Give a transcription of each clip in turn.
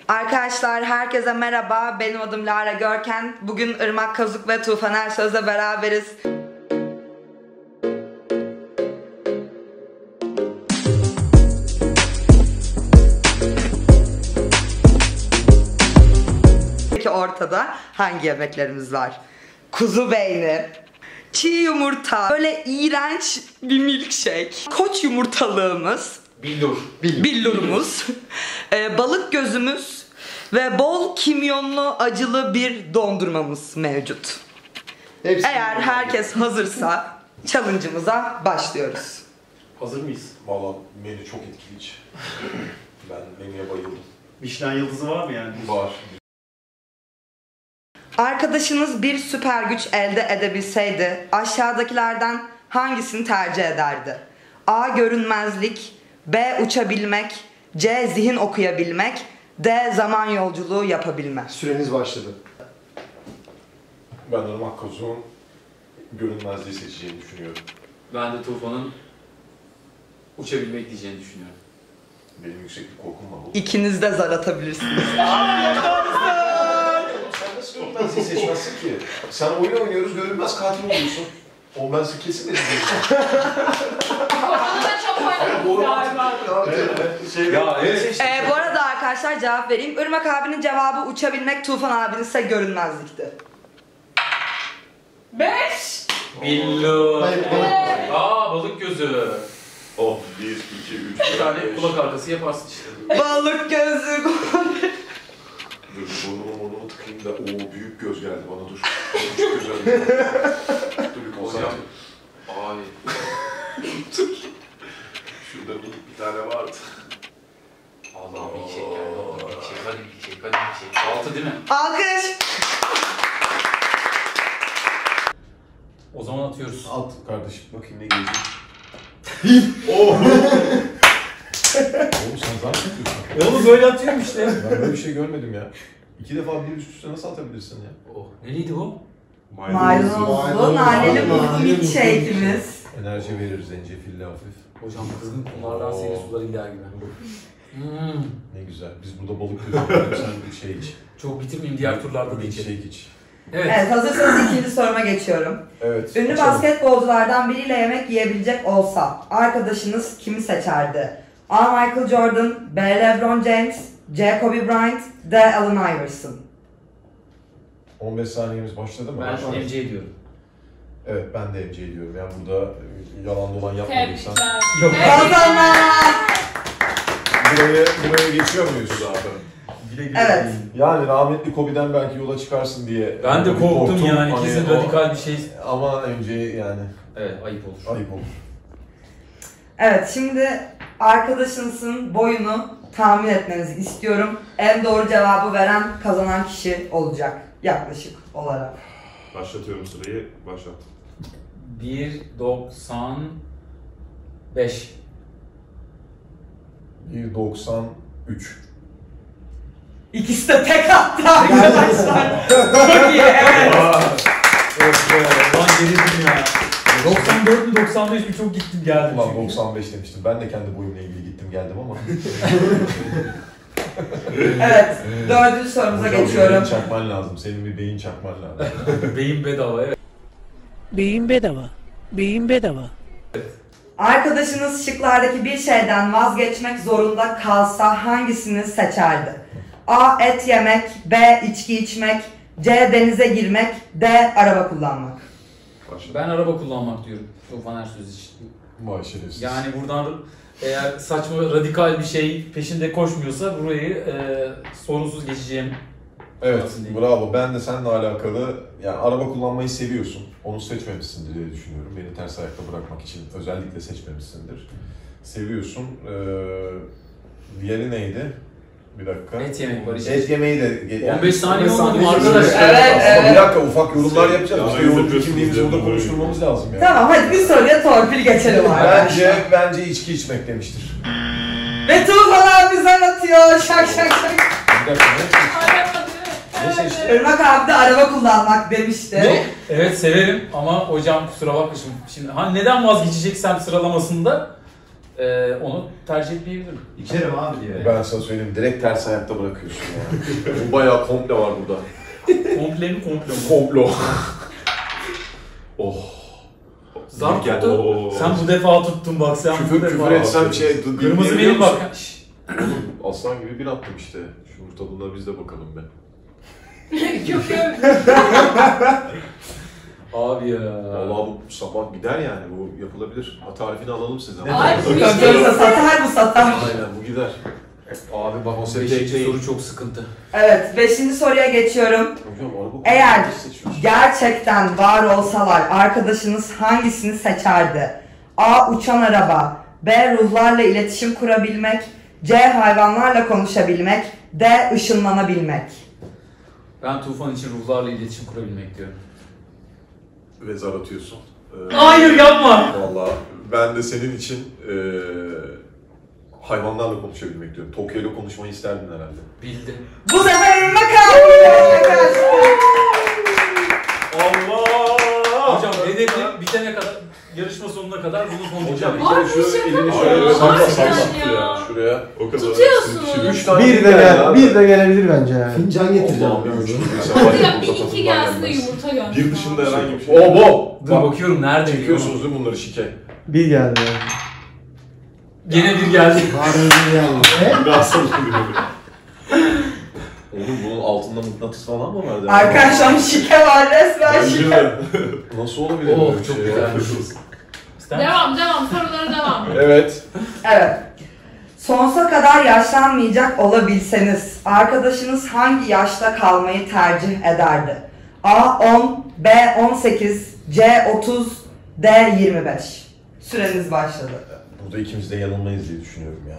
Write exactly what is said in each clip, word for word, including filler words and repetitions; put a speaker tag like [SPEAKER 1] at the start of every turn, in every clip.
[SPEAKER 1] Arkadaşlar herkese merhaba, benim adım Lara Görken. Bugün Irmak Kazuk ve Tufan Ersöz'le beraberiz. Peki ortada hangi yemeklerimiz var? Kuzu beyni, çiğ yumurta, böyle iğrenç bir milkshake, koç yumurtalığımız,
[SPEAKER 2] billur,
[SPEAKER 1] billurumuz, e, balık gözümüz ve bol kimyonlu acılı bir dondurmamız mevcut. Hepsi Eğer herkes hazırsa challenge'ımıza başlıyoruz.
[SPEAKER 2] Hazır mıyız?
[SPEAKER 3] Vallahi menü çok etkileyici. Ben menüye bayıldım.
[SPEAKER 2] Michelin yıldızı var mı yani?
[SPEAKER 3] Var.
[SPEAKER 1] Arkadaşınız bir süper güç elde edebilseydi aşağıdakilerden hangisini tercih ederdi? A. Görünmezlik, B. Uçabilmek, C. Zihin okuyabilmek, D. Zaman yolculuğu yapabilmek.
[SPEAKER 4] Süreniz başladı.
[SPEAKER 3] Ben Irmak Kazuk'un görünmezliği seçeceğini düşünüyorum.
[SPEAKER 5] Ben de Tufan'ın uçabilmek diyeceğini düşünüyorum.
[SPEAKER 3] Benim yükseklik korkum var.
[SPEAKER 1] İkiniz de zar atabilirsiniz.
[SPEAKER 3] Sen nasıl görünmezliği seçmezsin ki? Sen oyun oynuyoruz, görünmez katil oluyorsun. O ben size kesin de
[SPEAKER 6] Onu da çok oynadık galiba.
[SPEAKER 5] Ya evet.
[SPEAKER 1] Ee, bu arada arkadaşlar cevap vereyim. Irmak abinin cevabı uçabilmek, Tufan abinin ise görünmezlikti.
[SPEAKER 6] Beş.
[SPEAKER 5] Billur.
[SPEAKER 4] Hayır, hayır.
[SPEAKER 5] Aa, balık gözü.
[SPEAKER 3] Oh, bir, iki, üç,
[SPEAKER 5] Bir tane kulak arkası yaparsın işte.
[SPEAKER 1] Balık gözü.
[SPEAKER 3] Dur, burnumu burnumu tıkayım da o büyük göz geldi bana, dur. Küçük göz geldi. Dur bir konsantre.
[SPEAKER 5] Ay.
[SPEAKER 3] Şurada bir, bir tane vardı.
[SPEAKER 5] Allah'ım bir şey geldi. Bir şey, hadi bir şey, hadi bir şey. Altı değil mi?
[SPEAKER 1] Alkış.
[SPEAKER 5] O zaman atıyoruz.
[SPEAKER 3] At kardeşim, bakayım ne gelecek. Oh! Oğlum sen zaten atıyorsun.
[SPEAKER 5] Oğlum böyle atıyorum işte.
[SPEAKER 3] Ben böyle bir şey görmedim ya. İki defa bir üst üste nasıl atabilirsin ya?
[SPEAKER 5] Oh, neydi bu?
[SPEAKER 1] Maydanozlu, naneli mutlu milkshake'imiz.
[SPEAKER 3] Enerji verir, zencefilli hafif.
[SPEAKER 5] Hocam kızgın kumlardan seni sular iller gibi. Hmm.
[SPEAKER 3] Ne güzel. Biz burada balık gözü sen bir şey iç.
[SPEAKER 5] Çok bitirmeyeyim, diğer turlarda da
[SPEAKER 3] bir
[SPEAKER 5] içelim.
[SPEAKER 3] şey iç.
[SPEAKER 5] Evet.
[SPEAKER 1] Evet, hazırsanız ikinci soruma geçiyorum.
[SPEAKER 3] Evet.
[SPEAKER 1] Ünlü
[SPEAKER 3] açalım.
[SPEAKER 1] basketbolculardan biriyle yemek yiyebilecek olsa arkadaşınız kimi seçerdi? A. Michael Jordan, B. LeBron James, C. Kobe Bryant, D. Allen Iverson.
[SPEAKER 3] on beş saniyemiz başladı mı?
[SPEAKER 5] Ben M C diyorum.
[SPEAKER 3] Evet, ben de M C diyorum. Yani burada yalan dolan yapmadıysan.
[SPEAKER 6] Tebrikler.
[SPEAKER 5] Yok.
[SPEAKER 1] Kazanlar!
[SPEAKER 3] Buraya, buraya geçiyor muyuz zaten?
[SPEAKER 5] Güle güle.
[SPEAKER 1] Evet.
[SPEAKER 3] Yani rahmetli Kobe'den belki yola çıkarsın diye.
[SPEAKER 5] Ben de
[SPEAKER 3] bir
[SPEAKER 5] korktum yani.
[SPEAKER 3] Hani
[SPEAKER 5] İkisi
[SPEAKER 3] o-
[SPEAKER 5] radikal bir şey.
[SPEAKER 3] Ama M C yani
[SPEAKER 5] Evet, ayıp olur.
[SPEAKER 3] ayıp olur.
[SPEAKER 1] Evet, şimdi arkadaşınızın boyunu tahmin etmenizi istiyorum. En doğru cevabı veren kazanan kişi olacak yaklaşık olarak.
[SPEAKER 7] Başlatıyorum sırayı, başlat.
[SPEAKER 5] bir doksan beş.
[SPEAKER 3] bir doksan üç.
[SPEAKER 1] İkisi de tek attı arkadaşlar. Çok iyi, evet.
[SPEAKER 5] Lan gerildim ya. doksan dört mü doksan beş mi çok gittim geldim.
[SPEAKER 3] Ulan
[SPEAKER 5] çünkü.
[SPEAKER 3] doksan beş demiştim. Ben de kendi boyumla ilgili gittim geldim ama.
[SPEAKER 1] Evet, dördüncü sorumuza
[SPEAKER 3] Hocam,
[SPEAKER 1] geçiyorum.
[SPEAKER 3] beyin çakman lazım. Senin bir beyin çakman lazım.
[SPEAKER 5] Beyin bedava, evet.
[SPEAKER 8] Beyin bedava. Beyin bedava.
[SPEAKER 1] Arkadaşınız şıklardaki bir şeyden vazgeçmek zorunda kalsa hangisini seçerdi? A. Et yemek, B. İçki içmek, C. Denize girmek, D. Araba kullanmak.
[SPEAKER 7] Başlat.
[SPEAKER 5] Ben araba kullanmak diyorum Tufan Ersöz için.
[SPEAKER 3] Vay şerefsiz.
[SPEAKER 5] Yani buradan eğer saçma radikal bir şey peşinde koşmuyorsa burayı e, sorunsuz geçeceğim.
[SPEAKER 3] Evet,
[SPEAKER 5] Aslında.
[SPEAKER 3] bravo. Ben de seninle alakalı, yani araba kullanmayı seviyorsun. Onu seçmemişsindir diye düşünüyorum. Beni ters ayakta bırakmak için özellikle seçmemişsindir. Seviyorsun. Ee, diğeri neydi? Bir dakika.
[SPEAKER 5] Et yemek var işte.
[SPEAKER 3] Et yemeği de... Yani
[SPEAKER 5] on beş saniye
[SPEAKER 3] on beş
[SPEAKER 5] olmadı mı
[SPEAKER 3] saniye
[SPEAKER 5] arkadaşlar?
[SPEAKER 3] sürüyor.
[SPEAKER 1] Evet,
[SPEAKER 3] Ama
[SPEAKER 1] evet.
[SPEAKER 3] bir dakika, ufak yorumlar yapacağız.
[SPEAKER 7] Ya,
[SPEAKER 3] İşte
[SPEAKER 7] evet,
[SPEAKER 3] yorum
[SPEAKER 7] yapıyorsunuz,
[SPEAKER 3] kimliğimizi burada
[SPEAKER 7] yapıyorsunuz.
[SPEAKER 3] konuşturmamız lazım yani.
[SPEAKER 1] Tamam, hadi bir soruya torpil geçelim arkadaşlar.
[SPEAKER 3] Bence, bence içki içmek demiştir.
[SPEAKER 1] Ve Tufan abi zar atıyor, şak şak şak.
[SPEAKER 3] Bir dakika, ne seçtin?
[SPEAKER 6] Araba
[SPEAKER 3] Ne seçtin?
[SPEAKER 1] Irmak abi de araba kullanmak demişti.
[SPEAKER 5] Ne? Evet severim ama hocam kusura bakma şimdi. Şimdi hani neden vazgeçeceksem sıralamasında e, onu tercih etmeyebilirim.
[SPEAKER 4] İçerim abi diyor.
[SPEAKER 3] Ben sana söyleyeyim, direkt ters ayakta bırakıyorsun ya. Bu bayağı komple var burada.
[SPEAKER 5] Komple mi komple mi?
[SPEAKER 3] Komplo. oh.
[SPEAKER 5] Zar
[SPEAKER 3] Gel-
[SPEAKER 5] tuttu.
[SPEAKER 7] Oo.
[SPEAKER 5] Sen bu defa tuttun bak sen
[SPEAKER 3] Küfür,
[SPEAKER 5] bu defa.
[SPEAKER 3] küfür etsem şey...
[SPEAKER 5] Kırmızı
[SPEAKER 3] biliyor
[SPEAKER 5] benim
[SPEAKER 3] musun?
[SPEAKER 5] bak. Şşş.
[SPEAKER 3] Aslan gibi bir attım işte. Şu tadına biz de bakalım be.
[SPEAKER 6] Köpüğüm.
[SPEAKER 5] Abi ya.
[SPEAKER 3] Vallahi bu sabah gider yani, bu yapılabilir. Ha, tarifini alalım sizden.
[SPEAKER 6] Ay bu
[SPEAKER 1] Yoksa
[SPEAKER 6] işte.
[SPEAKER 1] satar bu satar.
[SPEAKER 3] Aynen, bu gider.
[SPEAKER 5] Abi bak
[SPEAKER 3] Konsepte
[SPEAKER 5] beşinci
[SPEAKER 3] ekleyin.
[SPEAKER 5] soru çok sıkıntı.
[SPEAKER 1] Evet, beşinci soruya geçiyorum.
[SPEAKER 3] Hocam araba
[SPEAKER 1] Eğer
[SPEAKER 3] kullanmayı seçiyorsun.
[SPEAKER 1] gerçekten var olsalar arkadaşınız hangisini seçerdi? A. Uçan araba. B. Ruhlarla iletişim kurabilmek. C. Hayvanlarla konuşabilmek. D. Işınlanabilmek.
[SPEAKER 5] Ben Tufan için ruhlarla iletişim kurabilmek diyorum.
[SPEAKER 3] Ve zar atıyorsun. Ee,
[SPEAKER 5] Hayır yapma.
[SPEAKER 3] Vallahi ben de senin için eee hayvanlarla konuşabilmek diyorum. Tokyo ile konuşmayı isterdin herhalde.
[SPEAKER 5] Bildi.
[SPEAKER 1] Bu sefer önüme kaldı.
[SPEAKER 3] Allah!
[SPEAKER 5] Hocam hedefim bitene kadar, yarışma sonuna kadar bunu konuşacağım.
[SPEAKER 3] Hocam
[SPEAKER 6] Abi,
[SPEAKER 3] bir kere
[SPEAKER 6] bu
[SPEAKER 3] şu
[SPEAKER 6] şaka
[SPEAKER 3] elini
[SPEAKER 6] mı?
[SPEAKER 3] şöyle
[SPEAKER 7] Aa,
[SPEAKER 3] salla
[SPEAKER 6] gerçekten
[SPEAKER 3] salla
[SPEAKER 6] ya.
[SPEAKER 3] şuraya.
[SPEAKER 7] O kadar.
[SPEAKER 6] Tutuyorsun.
[SPEAKER 3] Üç tane
[SPEAKER 9] Bir de gel, bir de gelebilir bence yani.
[SPEAKER 4] Fincan getireceğim
[SPEAKER 3] Allah'ım bir
[SPEAKER 4] biraz.
[SPEAKER 3] üç gibi
[SPEAKER 6] Hadi
[SPEAKER 3] sen var
[SPEAKER 6] ya
[SPEAKER 3] ya
[SPEAKER 6] bir
[SPEAKER 3] burada
[SPEAKER 6] iki
[SPEAKER 3] tadından
[SPEAKER 6] gelsin de
[SPEAKER 3] gelmez.
[SPEAKER 6] yumurta gönder.
[SPEAKER 7] Bir dışında herhangi bir şey.
[SPEAKER 3] Oh bo!
[SPEAKER 5] Dur bakıyorum nerede
[SPEAKER 3] Çekiyorsunuz değil mi bunları şike?
[SPEAKER 9] Bir geldi yani.
[SPEAKER 5] Gene bir geldi.
[SPEAKER 4] Harbi yani.
[SPEAKER 7] Daha sonra oluyor.
[SPEAKER 3] Oğlum bunun altında mıknatıs falan mı vardı?
[SPEAKER 1] Arkadaşlar şike var, resmen
[SPEAKER 7] Bence
[SPEAKER 1] şike.
[SPEAKER 7] de.
[SPEAKER 3] Nasıl olabilir
[SPEAKER 5] Oh
[SPEAKER 3] böyle bir
[SPEAKER 5] çok
[SPEAKER 3] şey ya?
[SPEAKER 5] güzelmiş. İster misin?
[SPEAKER 6] Devam devam sorulara devam.
[SPEAKER 3] Evet.
[SPEAKER 1] Evet. Sonsuza kadar yaşlanmayacak olabilseniz arkadaşınız hangi yaşta kalmayı tercih ederdi? A on, B on sekiz, C otuz, D yirmi beş. Süreniz başladı.
[SPEAKER 3] Burada ikimiz de yanılmayız diye düşünüyorum ya.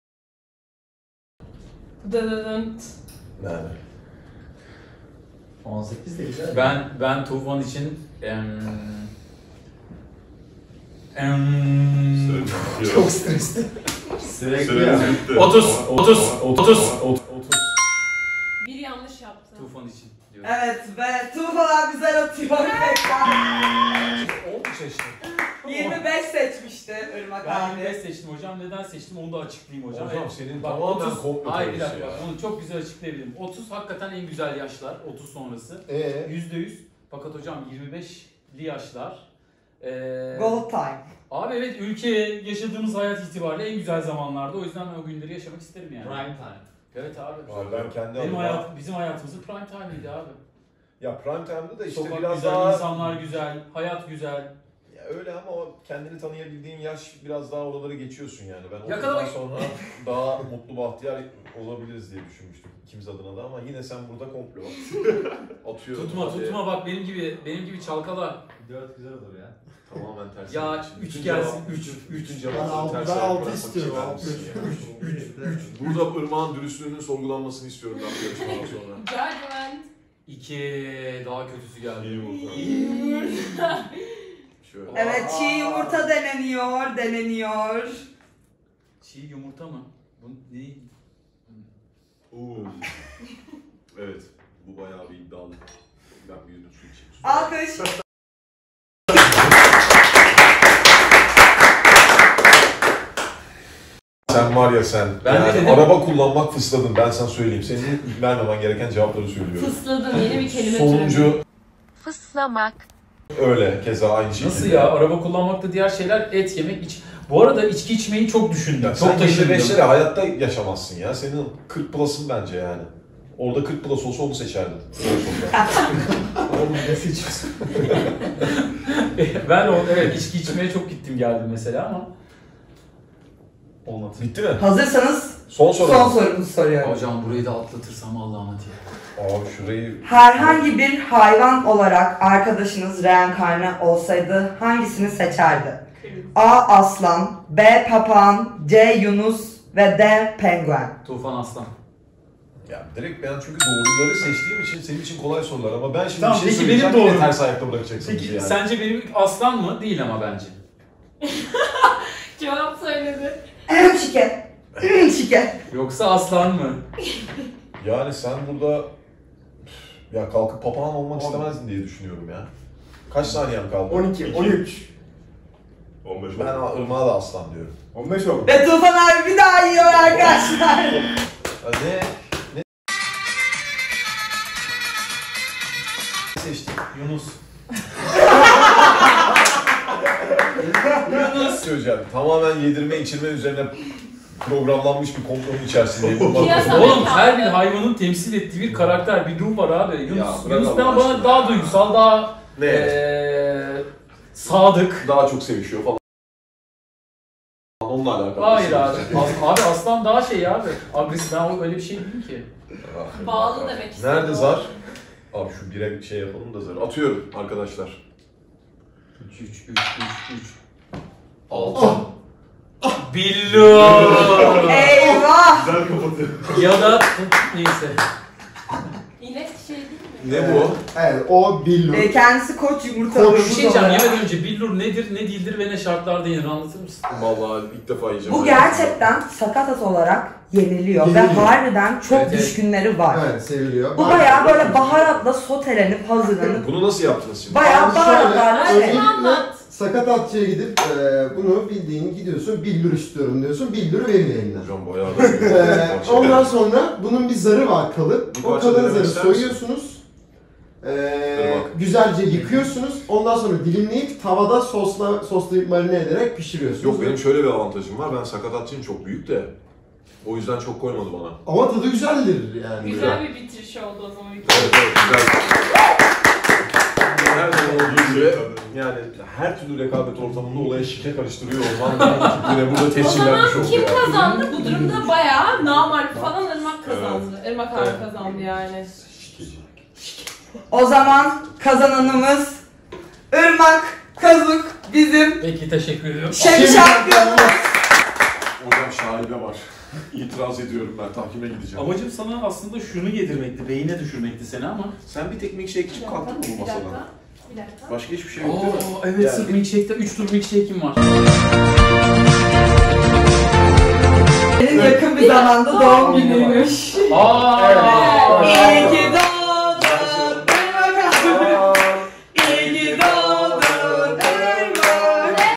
[SPEAKER 6] Dıdıdınt.
[SPEAKER 3] Yani.
[SPEAKER 4] on sekiz de güzel.
[SPEAKER 5] Ben ben Tufan için em, em,
[SPEAKER 4] Çok stresli. Sürekli
[SPEAKER 7] Süreniz
[SPEAKER 4] ya.
[SPEAKER 7] bitti.
[SPEAKER 5] otuz otuz otuz otuz
[SPEAKER 6] Bir yanlış yaptı.
[SPEAKER 5] Tufan için diyorum.
[SPEAKER 1] Evet ve Tuğbalar güzel atıyor tekrar.
[SPEAKER 3] Olmuş işte.
[SPEAKER 1] yirmi beş seçmişti Irmak
[SPEAKER 5] Ben yirmi beş
[SPEAKER 1] abi.
[SPEAKER 5] seçtim hocam. Neden seçtim onu da açıklayayım hocam.
[SPEAKER 3] Hocam
[SPEAKER 5] Evet.
[SPEAKER 3] senin
[SPEAKER 5] Bak,
[SPEAKER 3] tamamen
[SPEAKER 5] otuz
[SPEAKER 3] komplo
[SPEAKER 5] Hayır bir
[SPEAKER 3] teorisi
[SPEAKER 5] dakika
[SPEAKER 3] ya.
[SPEAKER 5] bak, onu çok güzel açıklayabilirim. otuz hakikaten en güzel yaşlar. otuz sonrası.
[SPEAKER 4] Eee?
[SPEAKER 5] yüzde yüz. Fakat hocam yirmi beşli yaşlar. Ee,
[SPEAKER 1] Gold time.
[SPEAKER 5] Abi evet ülke yaşadığımız hayat itibariyle en güzel zamanlarda. O yüzden ben o günleri yaşamak isterim yani.
[SPEAKER 4] Prime time.
[SPEAKER 5] Evet abi.
[SPEAKER 3] Abi ben kendi
[SPEAKER 5] Benim
[SPEAKER 3] adıma...
[SPEAKER 5] hayat, bizim hayatımızın prime time'ıydı abi.
[SPEAKER 3] Ya prime time'da da işte
[SPEAKER 5] Sokak
[SPEAKER 3] biraz
[SPEAKER 5] güzel,
[SPEAKER 3] daha...
[SPEAKER 5] insanlar güzel, hayat güzel.
[SPEAKER 3] Ya öyle ama o kendini tanıyabildiğin yaş biraz daha oraları geçiyorsun yani. Ben
[SPEAKER 5] Yakalamak-
[SPEAKER 3] ondan sonra daha mutlu bahtiyar olabiliriz diye düşünmüştüm ikimiz adına da ama yine sen burada komplo atıyorum.
[SPEAKER 5] Tutma
[SPEAKER 3] hadi.
[SPEAKER 5] tutma bak benim gibi benim gibi çalkala.
[SPEAKER 4] dört güzel olur ya.
[SPEAKER 3] Tamamen ters.
[SPEAKER 5] Ya,
[SPEAKER 3] yapmışım.
[SPEAKER 5] üç
[SPEAKER 3] Bütün
[SPEAKER 5] gelsin,
[SPEAKER 3] cevap-
[SPEAKER 5] üç,
[SPEAKER 3] bütün-
[SPEAKER 5] üç.
[SPEAKER 3] Bütün
[SPEAKER 4] Ben
[SPEAKER 3] cevapları
[SPEAKER 4] altı,
[SPEAKER 3] ters
[SPEAKER 4] ben
[SPEAKER 3] ayak
[SPEAKER 4] altı
[SPEAKER 3] bırakmak
[SPEAKER 4] istiyorum.
[SPEAKER 3] için
[SPEAKER 4] Altı.
[SPEAKER 3] vermişsin ya. Burada Irmak'ın dürüstlüğünün sorgulanmasını istiyorum ben bu yarışmadan sonra.
[SPEAKER 6] Judgment.
[SPEAKER 5] İki daha kötüsü geldi.
[SPEAKER 7] İyi
[SPEAKER 3] Şöyle.
[SPEAKER 1] Evet, çiğ yumurta deneniyor, deneniyor.
[SPEAKER 5] Çiğ yumurta mı? Bu ne?
[SPEAKER 3] Oo. Evet, bu bayağı bir iddialı. Ben bir yudum su içeyim.
[SPEAKER 1] Alkış.
[SPEAKER 3] Sen var ya sen,
[SPEAKER 5] Ben
[SPEAKER 3] yani
[SPEAKER 5] de dedim.
[SPEAKER 3] araba kullanmak fısladın, ben sana söyleyeyim. Senin vermemen gereken cevapları söylüyorum.
[SPEAKER 6] Fısladın yeni bir kelime türü.
[SPEAKER 3] Sonuncu
[SPEAKER 10] Fıslamak.
[SPEAKER 3] öyle, keza aynı şekilde.
[SPEAKER 5] Nasıl ya? Araba kullanmakta diğer şeyler et yemek, iç. Bu arada içki içmeyi çok düşündüm.
[SPEAKER 3] Ya
[SPEAKER 5] çok
[SPEAKER 3] sen
[SPEAKER 5] taşındım.
[SPEAKER 3] yirmi beşlere hayatta yaşamazsın ya. Senin kırk plus'ın bence yani. Orada kırk plus olsa onu seçerdin.
[SPEAKER 4] Oğlum ne seçiyorsun?
[SPEAKER 5] Ben o evet içki içmeye çok gittim geldim mesela ama olmadı.
[SPEAKER 3] Bitti mi?
[SPEAKER 1] Hazırsanız
[SPEAKER 3] Son soru.
[SPEAKER 1] son sorumuzu soruyorum.
[SPEAKER 5] Hocam burayı da atlatırsam Allah'ım hadi.
[SPEAKER 3] Abi şurayı...
[SPEAKER 1] Herhangi bir hayvan olarak arkadaşınız reenkarne olsaydı hangisini seçerdi? A. Aslan, B. Papağan, C. Yunus ve D. Penguen.
[SPEAKER 5] Tufan Aslan.
[SPEAKER 3] Ya direkt ben çünkü doğruları seçtiğim için senin için kolay sorular ama ben şimdi
[SPEAKER 5] Tamam,
[SPEAKER 3] bir şey
[SPEAKER 5] peki
[SPEAKER 3] söyleyeceğim,
[SPEAKER 5] benim
[SPEAKER 3] yine
[SPEAKER 5] doğrum.
[SPEAKER 3] ters ayakta bırakacaksın bizi
[SPEAKER 5] Peki
[SPEAKER 3] yani.
[SPEAKER 5] sence benim aslan mı? Değil ama bence.
[SPEAKER 6] Cevap söyledi.
[SPEAKER 1] Ehm şike. Ehm şike.
[SPEAKER 5] Yoksa aslan mı?
[SPEAKER 3] Yani sen burada ya kalkıp papağan olmak istemezdin diye düşünüyorum ya. Kaç saniyen kaldı?
[SPEAKER 4] on iki, on üç.
[SPEAKER 7] on beş
[SPEAKER 3] Ben
[SPEAKER 7] oldu.
[SPEAKER 3] Irmak'a da aslan diyorum.
[SPEAKER 4] on beş oldu.
[SPEAKER 1] Ve Tufan abi bir daha yiyor arkadaşlar.
[SPEAKER 3] Ne? Ne? Seçtim.
[SPEAKER 5] Yunus.
[SPEAKER 3] Nasıl söyleyeceğim? Tamamen yedirme içirme üzerine programlanmış bir komplonun içerisindeyim. Bu
[SPEAKER 6] Piyasa-
[SPEAKER 3] bakımdan-
[SPEAKER 5] Oğlum her bir hayvanın temsil ettiği bir karakter, bir ruh var abi. Yunus,
[SPEAKER 3] Ya, bırak
[SPEAKER 5] Yunus
[SPEAKER 3] Allah
[SPEAKER 5] ben bana
[SPEAKER 3] aşkına.
[SPEAKER 5] daha duygusal, daha
[SPEAKER 3] Ne?
[SPEAKER 5] eee sadık.
[SPEAKER 3] Daha çok sevişiyor falan. Onunla alakalı.
[SPEAKER 5] Hayır
[SPEAKER 3] bir şey.
[SPEAKER 5] abi. As- abi aslan daha şey abi. Agresif. Ben o- öyle bir şey değilim ki.
[SPEAKER 3] Ah,
[SPEAKER 6] Bağlı
[SPEAKER 3] ah.
[SPEAKER 6] demek istedim.
[SPEAKER 3] Nerede zar? Abi şu bire bir şey yapalım da zar. Atıyorum arkadaşlar.
[SPEAKER 5] üç üç üç üç üç.
[SPEAKER 3] altı.
[SPEAKER 5] Billo.
[SPEAKER 1] Eyvah.
[SPEAKER 7] Güzel kapatıyor.
[SPEAKER 5] Ya da neyse.
[SPEAKER 6] İnek şey değil mi?
[SPEAKER 3] Ne bu?
[SPEAKER 4] Evet, o billur.
[SPEAKER 1] E, kendisi koç yumurtalı.
[SPEAKER 4] Koç.
[SPEAKER 5] Bir şey diyeceğim. Yemeden önce billur nedir, ne değildir ve ne şartlarda yenir anlatır mısın?
[SPEAKER 3] Vallahi ilk defa yiyeceğim.
[SPEAKER 1] Bu gerçekten sakatat olarak yeniliyor ve
[SPEAKER 4] Yeniliyor.
[SPEAKER 1] harbiden çok
[SPEAKER 5] Evet, evet.
[SPEAKER 1] düşkünleri var.
[SPEAKER 4] Evet, seviliyor.
[SPEAKER 1] Bu bayağı böyle baharatla sotelenip hazırlanıp
[SPEAKER 3] Bunu nasıl yaptınız şimdi?
[SPEAKER 1] bayağı
[SPEAKER 4] Abi şöyle,
[SPEAKER 1] baharatlarla şey.
[SPEAKER 4] öncelikle
[SPEAKER 6] Anlat.
[SPEAKER 4] sakatatçıya gidip e, bunu bildiğin gidiyorsun, billur istiyorum diyorsun, billuru veriyor eline.
[SPEAKER 3] Hocam bayağı da
[SPEAKER 4] Ee, ondan sonra bunun bir zarı var kalıp.
[SPEAKER 3] Bir
[SPEAKER 4] O
[SPEAKER 3] parça
[SPEAKER 4] kalın
[SPEAKER 3] denemek
[SPEAKER 4] zarı
[SPEAKER 3] ister misin?
[SPEAKER 4] soyuyorsunuz. Ee,
[SPEAKER 3] Dur bak.
[SPEAKER 4] güzelce yıkıyorsunuz. Ondan sonra dilimleyip tavada sosla soslayıp marine ederek pişiriyorsunuz.
[SPEAKER 3] Yok benim şöyle bir avantajım var. Ben sakatatçıyım çok büyük de. O yüzden çok koymadı bana.
[SPEAKER 4] Ama tadı güzeldir yani.
[SPEAKER 6] Güzel bir bitiriş oldu o zaman.
[SPEAKER 3] Evet evet güzel. Her zaman olduğu gibi yani her türlü rekabet ortamında olaya şike karıştırıyor olman yine burada
[SPEAKER 6] O
[SPEAKER 3] tescillenmiş
[SPEAKER 6] zaman
[SPEAKER 3] oldu
[SPEAKER 6] kim
[SPEAKER 3] yani.
[SPEAKER 6] kazandı? Bu durumda bayağı namarif falan Irmak kazandı. Irmak abi kazandı yani.
[SPEAKER 1] O zaman kazananımız Irmak Kazuk bizim
[SPEAKER 5] Peki teşekkür ediyorum.
[SPEAKER 1] şef şampiyonumuz.
[SPEAKER 3] Hocam şaibe var. İtiraz ediyorum ben tahkime gideceğim.
[SPEAKER 2] Amacım sana aslında şunu yedirmekti, beyine düşürmekti seni ama.
[SPEAKER 3] Sen bir tek milkshake içip kalktın mı bu
[SPEAKER 6] Bir
[SPEAKER 3] masadan?
[SPEAKER 6] dakika. Bir dakika.
[SPEAKER 3] Başka hiçbir şey yok değil mi?
[SPEAKER 5] Oo, evet sırf milkshake'te üç tur milkshake'im var.
[SPEAKER 1] Senin yakın bir zamanda doğum günüymüş.
[SPEAKER 5] Aa!
[SPEAKER 1] İyi ki